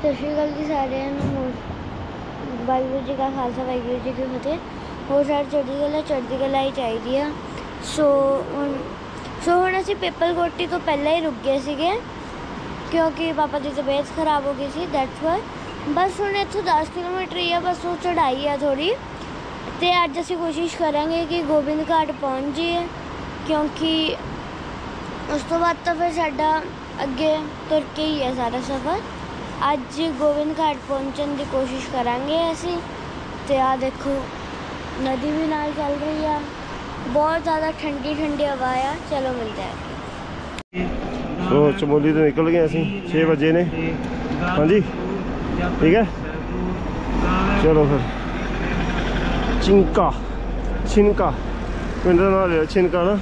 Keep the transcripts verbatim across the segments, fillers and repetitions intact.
ਸਤਿ ਸ਼੍ਰੀ ਅਕਾਲ ਜੀ ਸਾਰਿਆਂ ਨੂੰ। ਵਾਹਿਗੁਰੂ ਜੀ ਕਾ ਖਾਲਸਾ ਵਾਹਿਗੁਰੂ ਜੀ ਕੀ ਫਤਿਹ। ਹੋਰ ਸਾਰੇ ਚੜ੍ਹਦੀ ਕਲਾ ਚੜ੍ਹਦੀ ਕਲਾ ਹੀ ਚਾਹੀਦੀ ਆ। ਸੋ ਹੁਣ ਸੋ ਹੁਣ ਅਸੀਂ ਪਿੱਪਲ ਕੋਟੀ ਤੋਂ ਪਹਿਲਾਂ ਹੀ ਰੁਕ ਗਏ ਸੀਗੇ ਕਿਉਂਕਿ ਪਾਪਾ ਦੀ ਤਬੀਅਤ ਖਰਾਬ ਹੋ ਗਈ ਸੀ। ਦੈਟਸ ਵਾਈ ਬਸ ਹੁਣ ਇੱਥੋਂ ਦਸ ਕਿਲੋਮੀਟਰ ਹੀ ਆ, ਬਸ ਉਹ ਚੜ੍ਹਾਈ ਆ ਥੋੜ੍ਹੀ। ਅਤੇ ਅੱਜ ਅਸੀਂ ਕੋਸ਼ਿਸ਼ ਕਰਾਂਗੇ ਕਿ ਗੋਬਿੰਦ ਘਾਟ ਪਹੁੰਚ ਜਾਈਏ ਕਿਉਂਕਿ ਉਸ ਤੋਂ ਬਾਅਦ ਤਾਂ ਫਿਰ ਸਾਡਾ ਅੱਗੇ ਤੁਰ ਕੇ ਹੀ ਹੈ ਸਾਰਾ ਸਫ਼ਰ। ਅੱਜ ਗੋਬਿੰਦ ਘਾਟ ਪਹੁੰਚਣ ਦੀ ਕੋਸ਼ਿਸ਼ ਕਰਾਂਗੇ ਅਸੀਂ। ਅਤੇ ਆਹ ਦੇਖੋ ਨਦੀ ਵੀ ਨਾਲ ਚੱਲ ਰਹੀ ਆ, ਬਹੁਤ ਜ਼ਿਆਦਾ ਠੰਡੀ ਠੰਡੀ ਹਵਾ ਆ। ਚਲੋ ਮਿਲਦੇ ਆ। ਸੋ ਚਮੋਲੀ ਤੋਂ ਨਿਕਲ ਗਏ ਅਸੀਂ, ਛੇ ਵਜੇ ਨੇ। ਹਾਂਜੀ ਠੀਕ ਹੈ, ਚਲੋ ਫਿਰ ਚਿੰਕਾ ਛਿਨਕਾ ਪਿੰਡ ਦਾ ਨਾਂ ਲਿਆ ਛਿਨਕਾ ਨਾ।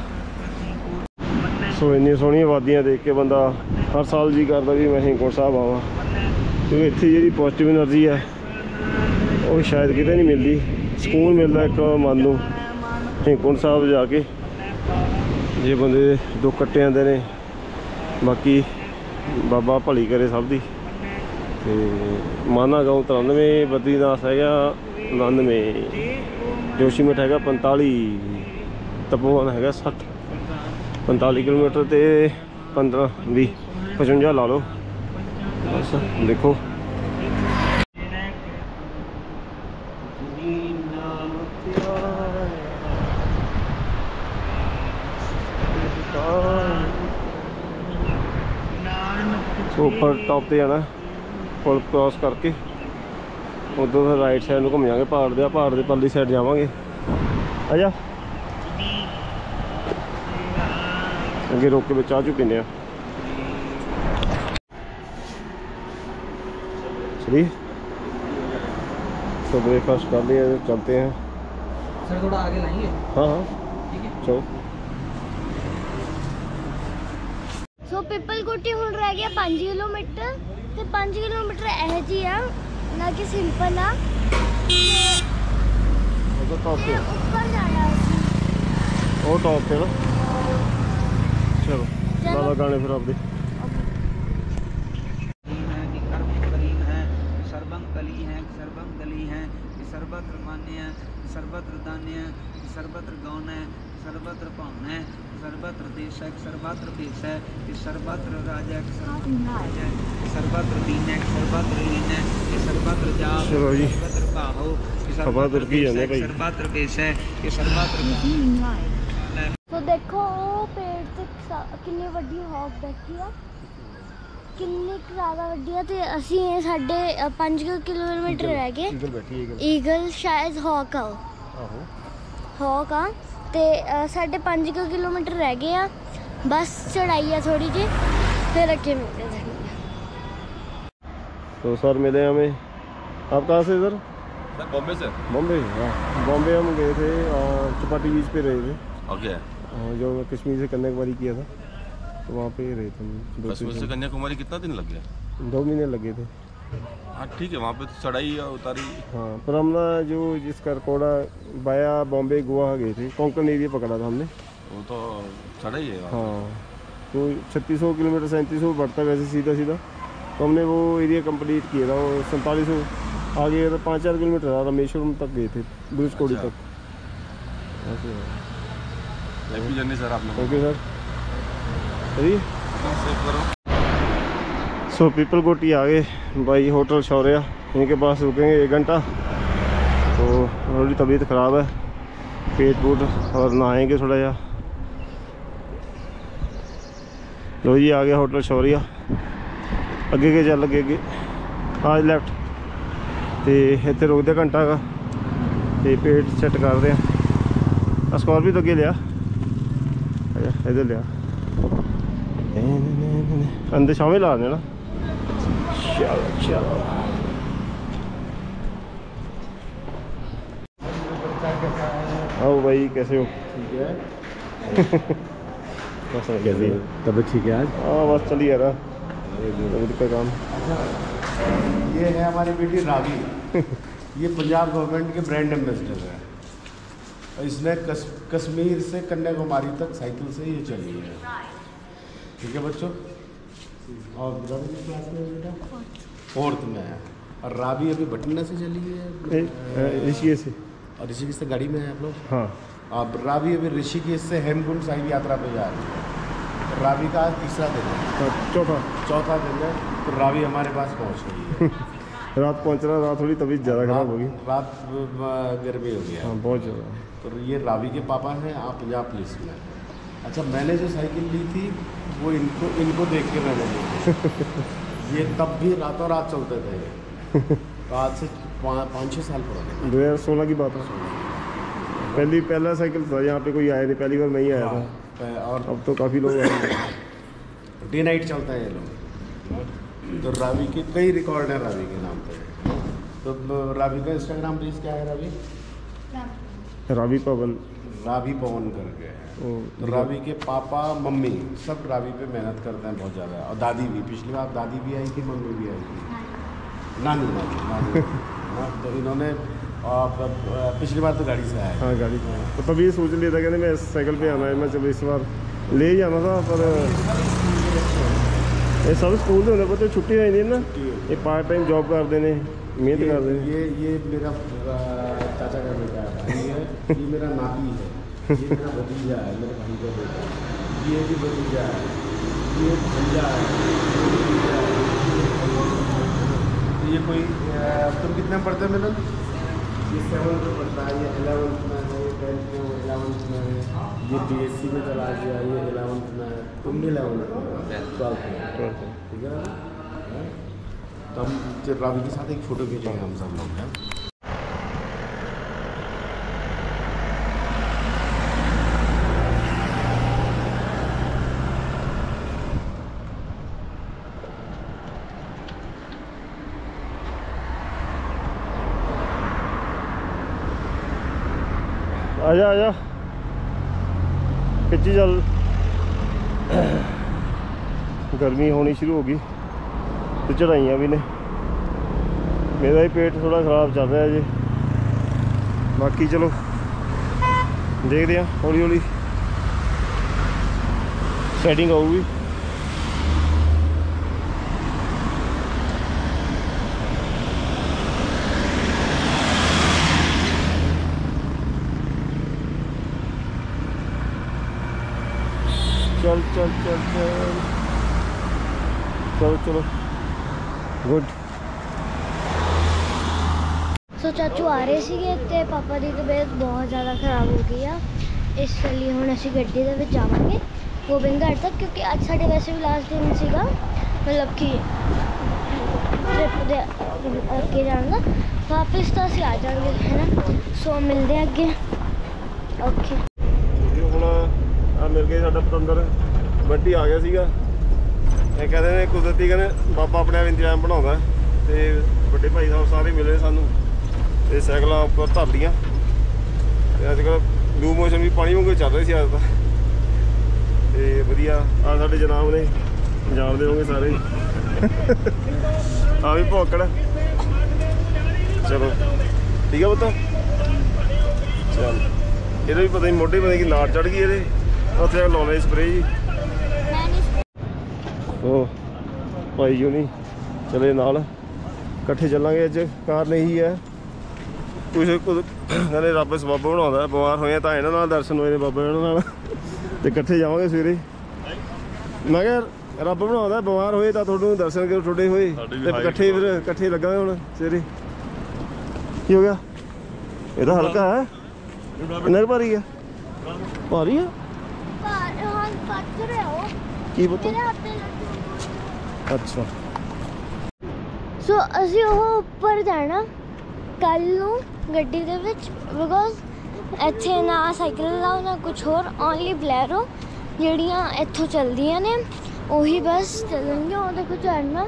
ਸੋ ਇੰਨੀ ਸੋਹਣੀਆਂ ਵਾਦੀਆਂ ਦੇਖ ਕੇ ਬੰਦਾ ਹਰ ਸਾਲ ਜੀ ਕਰਦਾ ਵੀ ਮੈਂ ਹੇਮਕੁੰਟ ਸਾਹਿਬ ਆਵਾਂ, ਕਿਉਂਕਿ ਇੱਥੇ ਜਿਹੜੀ ਪੋਜ਼ੀਟਿਵ ਐਨਰਜੀ ਹੈ ਉਹ ਸ਼ਾਇਦ ਕਿਤੇ ਨਹੀਂ ਮਿਲਦੀ। ਸਕੂਨ ਮਿਲਦਾ ਇੱਕ ਮਨ ਨੂੰ ਹੇਮਕੁੰਟ ਸਾਹਿਬ ਜਾ ਕੇ, ਜੇ ਬੰਦੇ ਦੇ ਦੁੱਖ ਕੱਟੇ ਜਾਂਦੇ ਨੇ। ਬਾਕੀ ਬਾਬਾ ਭਲੀ ਕਰੇ ਸਭ ਦੀ। ਅਤੇ ਮਾਨਾ ਗਾਉਂ ਤਰਾਨਵੇਂ, ਬਦਰੀਨਾਥ ਹੈਗਾ ਉਣਾਨਵੇਂ, ਜੋਸ਼ੀਮਠ ਹੈਗਾ ਪੰਤਾਲੀ, ਤਪੋਵਨ ਹੈਗਾ ਸੱਠ। ਪੰਤਾਲੀ ਕਿਲੋਮੀਟਰ ਅਤੇ ਪੰਦਰਾਂ ਵੀਹ ਪਚਵੰਜਾ ਲਾ ਲਓ ਬਸ। ਦੇਖੋ ਸੋ ਉੱਪਰ ਟੌਪ 'ਤੇ ਜਾਣਾ, ਪੁਲ ਕ੍ਰੋਸ ਕਰਕੇ ਉੱਧਰ ਫਿਰ ਰਾਈਟ ਸਾਈਡ ਨੂੰ ਘੁੰਮ ਜਾਵਾਂਗੇ। ਪਹਾੜ ਦੇ ਪਹਾੜ ਦੇ ਪਰਲੀ ਸਾਈਡ ਜਾਵਾਂਗੇ। ਆ ਜਾ ਅੱਗੇ ਰੋਕ ਕੇ ਚਾਹ ਚੂ ਪੀਂਦੇ ਆ। चलिए तो ब्रेकफास्ट कर लिया, चलते हैं। सर थोड़ा आगे लाएंगे? हाँ हाँ ठीक है चलो। ਸੋ ਪਿੱਪਲ ਕੋਟੀ ਹੁਣ ਰਹਿ ਗਿਆ ਪੰਜ ਕਿਲੋਮੀਟਰ ਅਤੇ ਪੰਜ ਕਿਲੋਮੀਟਰ ਇਹੋ ਜਿਹੀ ਆ ਨਾ ਕਿ ਸਿੰਪਲ ਆ। ਉਹ ਟੌਪ ਤੇ ਉੱਪਰ ਜਾਣਾ ਅਸੀਂ, ਉਹ ਟੌਪ ਤੇ ਨਾ। ਚਲੋ ਲਾ ਗਾਣੇ ਫਿਰ ਆਪਦੇ। सर्वत्र मान्य सर्वत्र दान्य सर्वत्र गौण है सर्वत्र पावन है सर्वत्र देश है सर्वत्र देश है सर्वत्र राजा है सर्वत्र दीन है सर्वत्र लीन है सर्वत्र जाप सर्वत्र भाहो सर्वत्र देश है सर्वत्र। तो देखो पेड़ ते कितनी वड्डी हॉक बैठी है, कितनी ज़्यादा वड्डी है। तो असी साढ़े पाँच किलोमीटर रह गए। ईगल बैठी ईगल ईगल शायद हॉक आ हॉक आ ते साढ़े पाँच किलोमीटर रह गए आ। बस चढ़ाई है थोड़ी जी, फिर अगे मिलते हैं। तो सर मिले हमें। आप कहाँ से सर? सर बॉम्बे से। बॉम्बे? हाँ बॉम्बे हम गए थे और चौपाटी बीच पे रहे थे। ओके। जो कश्मीर से कन्याकुमारी किया था तो वहाँ पे रहे थे। कश्मीर से कन्याकुमारी कितना दिन लग गया? दो महीने लगे थे। हाँ ठीक है, वहाँ पे तो चढ़ाई या उतारी। हाँ पर हम ना जो जिस करकोड़ा बाया बॉम्बे गोवा गए थे, कोंकण एरिया पकड़ा था हमने। वो तो चढ़ाई है। हाँ तो छत्तीस सौ किलोमीटर सैंतीस सौ बढ़ता है वैसे सीधा सीधा, तो हमने वो एरिया कंप्लीट किया था। वो सैंतालीस सौ आगे तो पाँच चार किलोमीटर था, रामेश्वरम तक गए थे, धनुषकोडी तक। हैप्पी जर्नी सर आपने। ओके सर सही। सो पीपल कोटी आ गए भाई, होटल शौर्या इनके के पास रुकेंगे एक घंटा। तो थोड़ी तबीयत ख़राब है, पेट पूट और नहाएंगे थोड़ा जा। लो जी आ गया होटल शौर्या। अगे के चल अगे अगे आज लैफ्ट तो इतने रुकते घंटा का तो पेट सैट करते हैं। स्कॉर्पियो तो अगे लिया इधर लिया अंदर शामिल ला देना। चलो चलो आओ भाई, कैसे हो? ठीक है कैसे तबीयत ठीक है आज? हाँ बस चली आ रहा तबीयत का काम। ये है हमारी बेटी रागी ये पंजाब गवर्नमेंट के ब्रांड एम्बेसडर है। इसने कस, कश्मीर से कन्याकुमारी तक साइकिल से ये चली है। ठीक है बच्चों। और क्लास में बेटा फोर्थ में है। और रावी अभी भटना से चली है ए- ऋषिकेश से। और ऋषिकेश से गाड़ी में है आप लोग। हाँ अब रावी अभी ऋषिकेश से हेमकुंड साहिब यात्रा पे जा रही है। रावी का आज तीसरा दिन है, हाँ, चौथा चौथा दिन है। तो रावी हमारे पास पहुंच गई है। रात पहुँच रहा, रात थोड़ी तबीयत ज़्यादा खराब होगी। रात अ, गर्मी हो गया। हाँ बहुत ज़्यादा। तो ये रावी के पापा हैं, आप पंजाब पुलिस में। अच्छा, मैंने जो साइकिल ली थी वो इनको इनको देख के मैंने ली थी। ये तब भी रातों रात चलते थे। तो आज से पाँच पाँच छः साल पुराने। दो हज़ार सोलह की बात है। पहली पहला साइकिल था यहाँ पे कोई आया नहीं, पहली बार मैं ही आया था। हाँ, और अब तो काफ़ी लोग आए। डे नाइट चलता है ये लोग। तो रावी के कई रिकॉर्ड हैं रावी के नाम पे। तो रावी का इंस्टाग्राम पेज क्या है रावी? रावी पवन। रावी पवन करके है। ओ, तो रावी के पापा मम्मी सब रावी पे मेहनत करते हैं बहुत ज़्यादा। और दादी भी, पिछली बार दादी भी आई थी, मम्मी भी आई थी। नानी नानी नानी हाँ, तो इन्होंने आ, प- पिछली बार तो गाड़ी से आए। हाँ गाड़ी पे। तो तभी सोच लिया था कि मैं साइकिल पे आना है, मैं चलो इस बार ले ही जाना था। पर ये सब स्कूल ਦੇ ਹੁੰਦੇ ਬੱਚੇ ਛੁੱਟੀ ਹੋਈ ਨਹੀਂ ਨਾ, ये पार्ट टाइम जॉब करते हैं, मेहनत ये, करते हैं। ये ये मेरा आ, चाचा का बेटा है, ये ये मेरा नाती है, ये मेरा भतीजा है, मेरे भाई का बेटा है, ये भी भतीजा है, ये भैया है, ये भतीजा है। तो ये कोई आ, तुम कितने में पढ़ते हैं मिलन? ये सेवन्थ में पढ़ता है, ये एलेवंथ में है, ये टेंथ में, वो एलेवंथ में है, ये बी एस सी में चला गया, ये एलेवंथ में है, तुम भी एलेवंथ में, ट्वेल्थ में, ठीक है ना? तो हम जब रावी के साथ एक फ़ोटो खींचेंगे हम सब लोग हैं। आजा आजा खिंची चल। गर्मी होनी शुरू होगी तो चढ़ाइयाँ भी ने। मेरा ही पेट थोड़ा ख़राब चल रहा है जी। बाकी चलो देखते हैं, हौली हौली सेटिंग आऊगी। चल चल चल चल चलो चलो गुड। ਸੋ ਚਾਚੂ ਆ ਰਹੇ ਸੀਗੇ ਤੇ ਪਾਪਾ ਦੀ ਤਬੀਅਤ ਬਹੁਤ ਜ਼ਿਆਦਾ ਖਰਾਬ ਹੋ ਗਈ ਆ, ਇਸ ਲਈ ਹੁਣ ਅਸੀਂ ਗੱਡੀ ਦੇ ਵਿੱਚ ਜਾਵਾਂਗੇ ਗੋਬਿੰਦਗੜ੍ਹ ਤੱਕ, ਕਿਉਂਕਿ ਅੱਜ ਸਾਡੇ ਵੈਸੇ ਵੀ ਲਾਸਟ ਦਿਨ ਸੀਗਾ, ਮਤਲਬ ਕਿ ਟ੍ਰਿਪ ਦੇ ਅੱਗੇ ਜਾਣ ਦਾ। ਵਾਪਿਸ ਤਾਂ ਅਸੀਂ ਆ ਜਾਵਾਂਗੇ, ਹੈ ਨਾ। ਸੋ ਮਿਲਦੇ ਹਾਂ ਅੱਗੇ। ਓਕੇ। ਹੁਣ ਆ ਮਿਲ ਕੇ ਸਾਡਾ ਪਤੰਦਰ ਬੰਟੀ ਆ ਗਿਆ ਸੀਗਾ। ਇਹ ਕਹਿੰਦੇ ਨੇ ਕੁਦਰਤੀ ਕਹਿੰਦੇ ਬਾਬਾ ਆਪਣੇ ਆਪ ਇੰਤਜ਼ਾਮ ਬਣਾਉਂਦਾ, ਤੇ ਵੱਡੇ ਭਾਈ ਸਾਹਿਬ ਸਾਰੇ ਮਿਲੇ ਸਾਨੂੰ ਤੇ ਸਾਈਕਲਾਂ ਉੱਪਰ ਧਰ ਲੀਆਂ। ਤੇ ਅੱਜ ਕੱਲ੍ਹ ਲੂ ਮੋਸ਼ਨ ਵੀ ਪਾਣੀ ਵਾਂਗੂ ਚੱਲ ਰਹੇ ਸੀ ਅੱਜ ਤਾਂ। ਤੇ ਵਧੀਆ ਆ ਸਾਡੇ ਜਨਾਬ ਨੇ, ਜਾਣਦੇ ਹੋਗੇ ਸਾਰੇ। ਆ ਵੀ ਭੌਕੜ। ਚਲੋ ਠੀਕ ਆ ਪੁੱਤ, ਚੱਲ। ਇਹਦਾ ਵੀ ਪਤਾ ਨਹੀਂ ਮੋਢੇ ਪਤਾ ਕਿ ਨਾੜ ਚੜ ਗਈ ਇਹਦੇ, ਉੱਥੇ ਆ ਲਾਉਣਾ ਸਪਰੇਅ ਜੀ। ਉਹ ਭਾਈ ਜੀ ਨਹੀਂ ਚਲੇ ਨਾਲ, ਇਕੱਠੇ ਚੱਲਾਂਗੇ ਅੱਜ। ਕਾਰਨ ਇਹੀ ਹੈ, ਕੁਛ ਕੁਝ ਕਹਿੰਦੇ ਰੱਬ ਸਬੱਬ ਬਣਾਉਂਦਾ। ਬਿਮਾਰ ਹੋਏ ਤਾਂ ਇਹਨਾਂ ਨਾਲ ਦਰਸ਼ਨ ਹੋਏ ਨੇ ਬਾਬਾ ਇਹਨਾਂ ਨਾਲ, ਤੇ ਇਕੱਠੇ ਜਾਵਾਂਗੇ ਸਵੇਰੇ। ਮੈਂ ਕਿਹਾ ਰੱਬ ਬਣਾਉਂਦਾ, ਬਿਮਾਰ ਹੋਏ ਤਾਂ ਤੁਹਾਨੂੰ ਦਰਸ਼ਨ ਕਰੋ ਤੁਹਾਡੇ ਹੋਏ, ਤੇ ਇਕੱਠੇ ਫਿਰ ਇਕੱਠੇ ਲੱਗਾਂਗੇ ਹੁਣ ਸਵੇਰੇ। ਕੀ ਹੋ ਗਿਆ? ਇਹ ਤਾਂ ਹਲਕਾ ਹੈ, ਇੰਨਾ ਕੁ ਭਾਰੀ ਆ? ਭਾਰੀ ਆ ਕੀ ਪਤਾ। ਅੱਛਾ ਸੋ ਅਸੀਂ ਉਹ ਉੱਪਰ ਜਾਣਾ ਕੱਲ ਨੂੰ ਗੱਡੀ ਦੇ ਵਿੱਚ, ਬਿਕੋਜ਼ ਇੱਥੇ ਨਾ ਸਾਈਕਲ ਲਾਓ ਨਾ ਕੁਛ ਹੋਰ, ਓਨਲੀ ਬਲੈਰੋ ਜਿਹੜੀਆਂ ਇੱਥੋਂ ਚੱਲਦੀਆਂ ਨੇ ਉਹੀ ਬਸ ਚੱਲਣਗੀਆਂ। ਉਹ ਦੇਖੋ ਚੜਨਾ।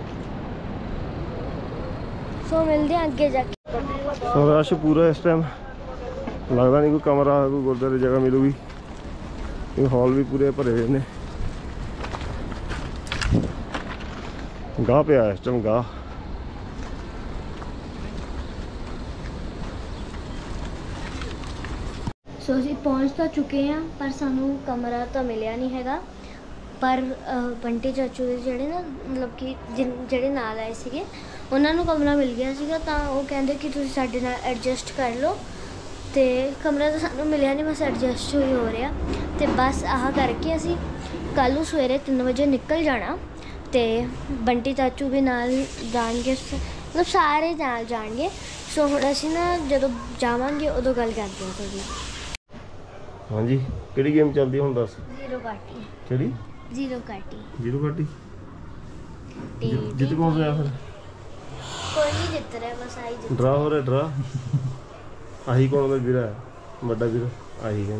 ਸੋ ਮਿਲਦੇ ਹਾਂ ਅੱਗੇ ਜਾ ਕੇ। ਰਸ਼ ਪੂਰਾ ਇਸ ਟਾਈਮ, ਲੱਗਦਾ ਨਹੀਂ ਕੋਈ ਕਮਰਾ ਕੋਈ ਗੁਰਦੁਆਰੇ ਜਗ੍ਹਾ ਮਿਲੂਗੀ। ਇਹ ਹਾਲ ਵੀ ਪੂਰੇ ਭਰੇ ਹੋਏ ਨੇ। ਗਾਹ ਪਿਆ ਇਸ ਟਾਈਮ, ਗਾਹ। ਸੋ ਅਸੀਂ ਪਹੁੰਚ ਤਾਂ ਚੁੱਕੇ ਹਾਂ, ਪਰ ਸਾਨੂੰ ਕਮਰਾ ਤਾਂ ਮਿਲਿਆ ਨਹੀਂ ਹੈਗਾ। ਪਰ ਅਹ, ਬੰਟੀ ਚਾਚੂ ਦੇ ਜਿਹੜੇ ਨਾ ਮਤਲਬ ਕਿ ਜਿਨ ਜਿਹੜੇ ਨਾਲ ਆਏ ਸੀਗੇ ਉਹਨਾਂ ਨੂੰ ਕਮਰਾ ਮਿਲ ਗਿਆ ਸੀਗਾ, ਤਾਂ ਉਹ ਕਹਿੰਦੇ ਕਿ ਤੁਸੀਂ ਸਾਡੇ ਨਾਲ ਐਡਜਸਟ ਕਰ ਲਓ। ਤੇ ਕਮਰਾ ਤਾਂ ਸਾਨੂੰ ਮਿਲਿਆ ਨਹੀਂ, ਬਸ ਐਡਜਸਟ ਹੀ ਹੋ ਰਿਹਾ। ਤੇ ਬਸ ਆਹ ਕਰਕੇ ਅਸੀਂ ਕੱਲ੍ਹ ਨੂੰ ਸਵੇਰੇ ਤਿੰਨ ਵਜੇ ਨਿਕਲ ਜਾਣਾ, ਤੇ ਬੰਟੀ ਚਾਚੂ ਵੀ ਨਾਲ ਜਾਣਗੇ, ਮਤਲਬ ਸਾਰੇ ਨਾਲ ਜਾਣਗੇ। ਸੋ ਹੁਣ ਅਸੀਂ ਨਾ ਜਦੋਂ ਜਾਵਾਂਗੇ ਉਦੋਂ ਗੱਲ ਕਰਦੇ ਹਾਂ ਤੁਹਾਡੀ। ਹਾਂਜੀ, ਕਿਹੜੀ ਗੇਮ ਚੱਲਦੀ ਹੁਣ ਦੱਸ? ਜ਼ੀਰੋ ਕਾਟੀ। ਕਿਹੜੀ? ਜ਼ੀਰੋ ਕਾਟੀ। ਜ਼ੀਰੋ ਕਾਟੀ। ਤੇ ਜਿੱਤ ਕੌਣ ਰਿਹਾ ਫਿਰ? ਕੋਈ ਨਹੀਂ ਜਿੱਤ ਰਿਹਾ, ਬਸ ਆਈ ਜਿੱਤ। ਡਰਾ ਹੋ ਰਿਹਾ, ਡਰਾ। ਆਹੀ ਕੌਣ ਦਾ ਵੀਰਾ ਹੈ? ਵੱਡਾ ਵੀਰਾ ਆਹੀ ਕਹਿੰਦੇ।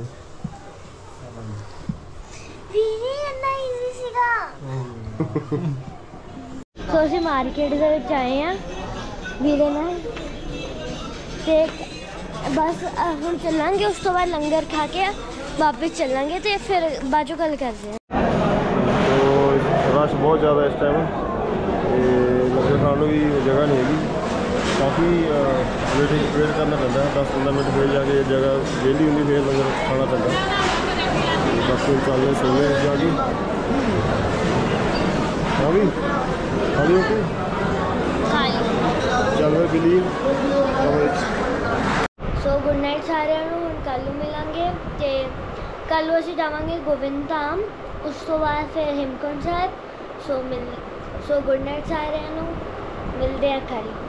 ਵੀਰੇ ਇੰਨਾ ਈਜ਼ੀ ਸੀਗਾ। ਸੋ ਅਸੀਂ ਮਾਰਕੀਟ ਦੇ ਵਿੱਚ ਆਏ ਆ ਵੀਰੇ ਨਾਲ, ਤੇ ਬਸ ਅਹ ਹੁਣ ਚੱਲਾਂਗੇ, ਉਸ ਤੋਂ ਬਾਅਦ ਲੰਗਰ ਖਾ ਕੇ ਵਾਪਸ ਚੱਲਾਂਗੇ ਤੇ ਫਿਰ ਬਾਅਦ ਚੋਂ ਗੱਲ ਕਰਦੇ ਹਾਂ। ਤੋ ਰਸ਼ ਬਹੁਤ ਜ਼ਿਆਦਾ ਇਸ ਟਾਈਮ, ਤੇ ਲੰਗਰ ਖਾਣ ਨੂੰ ਵੀ ਜਗ੍ਹਾ ਨਹੀਂ ਹੈਗੀ। ਕਾਫੀ ਵੇਟ ਵੇਟ ਕਰਨਾ ਪੈਂਦਾ, ਦਸ ਪੰਦਰਾਂ ਮਿੰਟ ਫਿਰ ਜਾ ਕੇ ਜਗ੍ਹਾ ਵਿਹਲੀ ਹੁੰਦੀ, ਫਿਰ ਲੰਗਰ ਖਾਣਾ ਪੈਂਦਾ। ਬਸ ਹੁਣ ਚੱਲਦੇ ਸੋਨੇ ਜਾ ਕੇ। ਹਾਂ ਵੀ ਹਾਂ ਵੀ ਓਕੇ, ਚੱਲ ਫਿਰ ਬਿਲੀ ਕਮਰੇ 'ਚ। ਸੋ ਗੁੱਡ ਨਾਈਟ ਸਾਰਿਆਂ ਨੂੰ, ਹੁਣ ਕੱਲ੍ਹ ਨੂੰ ਮਿਲਾਂਗੇ। ਤੇ ਕੱਲ੍ਹ ਨੂੰ ਅਸੀਂ ਜਾਵਾਂਗੇ ਗੋਬਿੰਦ ਧਾਮ, ਉਸ ਤੋਂ ਬਾਅਦ ਫਿਰ ਹੇਮਕੁੰਟ ਸਾਹਿਬ। ਸੋ ਮਿਲ ਸੋ ਗੁੱਡ ਨਾਈਟ ਸਾਰਿਆਂ ਨੂੰ, ਮਿਲਦੇ ਆ ਕੱਲ੍ਹ।